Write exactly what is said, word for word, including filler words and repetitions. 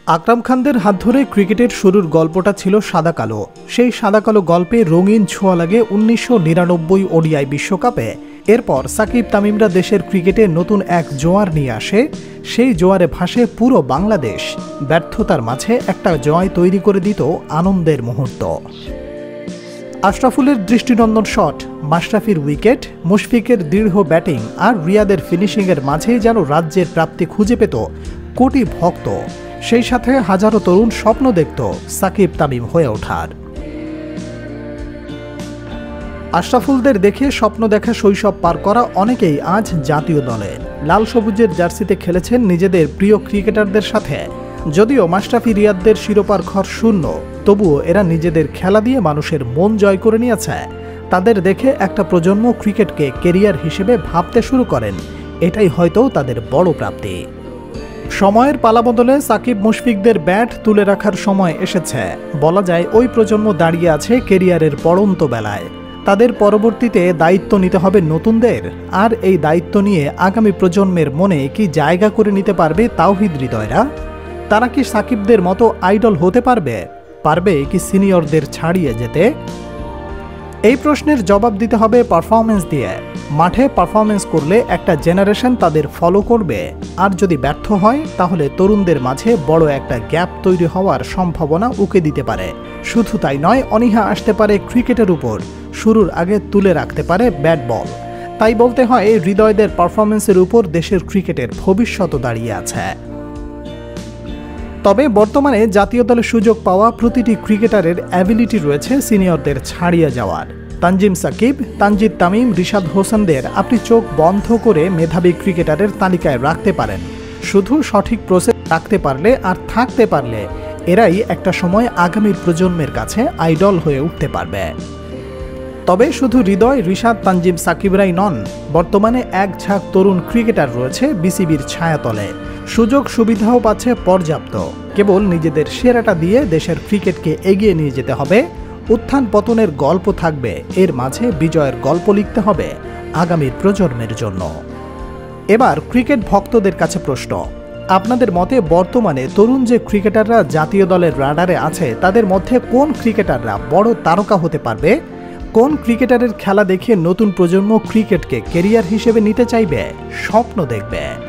আকরাম খানদের হাত ধরে ক্রিকেটের শুরুর গল্পটা ছিল সাদা কালো। সেই সাদা কালো গল্পে রঙিন ছোঁয়া লাগে উনিশশো নিরানব্বই ওডিআই বিশ্বকাপে। এরপর সাকিব তামিমরা দেশের ক্রিকেটে নতুন এক জোয়ার নিয়ে আসে। সেই জোয়ারে ভাসে পুরো বাংলাদেশ। ব্যর্থতার মাঝে একটা জয় তৈরি করে দিত আনন্দের মুহূর্ত। আশরাফুলের দৃষ্টিনন্দন শট, মাশরাফির উইকেট, মুশফিকের দৃঢ় ব্যাটিং আর রিয়াদের ফিনিশিংয়ের মাঝেই যেন রাজ্যের প্রাপ্তি খুঁজে পেত কোটি ভক্ত। সেই সাথে হাজারো তরুণ স্বপ্ন দেখত সাকিব তামিম হয়ে ওঠার। আশরাফুলদের দেখে স্বপ্ন দেখা শৈশব পার করা অনেকেই আজ জাতীয় দলে লাল সবুজের জার্সিতে খেলেছেন নিজেদের প্রিয় ক্রিকেটারদের সাথে। যদিও মাশরাফি রিয়াদদের শিরোপার ঘর শূন্য, তবুও এরা নিজেদের খেলা দিয়ে মানুষের মন জয় করে নিয়েছে। তাদের দেখে একটা প্রজন্ম ক্রিকেটকে কেরিয়ার হিসেবে ভাবতে শুরু করেন। এটাই হয়তো তাদের বড় প্রাপ্তি। সময়ের পালাবদলে সাকিব মুশফিকদের ব্যাট তুলে রাখার সময় এসেছে। বলা যায় ওই প্রজন্ম দাঁড়িয়ে আছে কেরিয়ারের পড়ন্ত বেলায়। তাদের পরবর্তীতে দায়িত্ব নিতে হবে নতুনদের। আর এই দায়িত্ব নিয়ে আগামী প্রজন্মের মনে কি জায়গা করে নিতে পারবে তাওহিদ হৃদয়রা? তারা কি সাকিবদের মতো আইডল হতে পারবে? পারবে কি সিনিয়রদের ছাড়িয়ে যেতে? এই প্রশ্নের জবাব দিতে হবে পারফরমেন্স দিয়ে। মাঠে পারফরমেন্স করলে একটা জেনারেশন তাদের ফলো করবে। আর যদি ব্যর্থ হয় তাহলে তরুণদের মাঝে বড় একটা গ্যাপ তৈরি হওয়ার সম্ভাবনা উকে দিতে পারে। শুধু তাই নয়, অনীহা আসতে পারে ক্রিকেটের উপর। শুরুর আগে তুলে রাখতে পারে ব্যাট বল। তাই বলতে হয় হৃদয়দের পারফরমেন্সের উপর দেশের ক্রিকেটের ভবিষ্যৎ দাঁড়িয়ে আছে। তবে বর্তমানে জাতীয় দলে সুযোগ পাওয়া প্রতিটি ক্রিকেটারের অ্যাবিলিটি রয়েছে সিনিয়রদের ছাড়িয়ে যাওয়ার। তানজিম সাকিব, তানজিদ তামিম, রিশাদ হোসেনদের আপনি চোখ বন্ধ করে মেধাবী ক্রিকেটারের তালিকায় রাখতে পারেন। শুধু সঠিক প্রসেস রাখতে পারলে আর থাকতে পারলে এরাই একটা সময় আগামীর প্রজন্মের কাছে আইডল হয়ে উঠতে পারবে। তবে শুধু হৃদয়, রিশাদ, তানজিম সাকিবরাই নন। বর্তমানে এক ঝাঁক তরুণ ক্রিকেটার রয়েছে বিসিবির ছায়াতলে। সুযোগ সুবিধাও পাচ্ছে পর্যাপ্ত। কেবল নিজেদের সেরাটা দিয়ে দেশের ক্রিকেটকে এগিয়ে নিয়ে যেতে হবে। উত্থান পতনের গল্প থাকবে, এর মাঝে বিজয়ের গল্প লিখতে হবে আগামীর প্রজন্মের জন্য। এবার ক্রিকেট ভক্তদের কাছে প্রশ্ন, আপনাদের মতে বর্তমানে তরুণ যে ক্রিকেটাররা জাতীয় দলের রাডারে আছে তাদের মধ্যে কোন ক্রিকেটাররা বড় তারকা হতে পারবে? কোন ক্রিকেটারের খেলা দেখে নতুন প্রজন্ম ক্রিকেটকে কেরিয়ার হিসেবে নিতে চাইবে, স্বপ্ন দেখবে?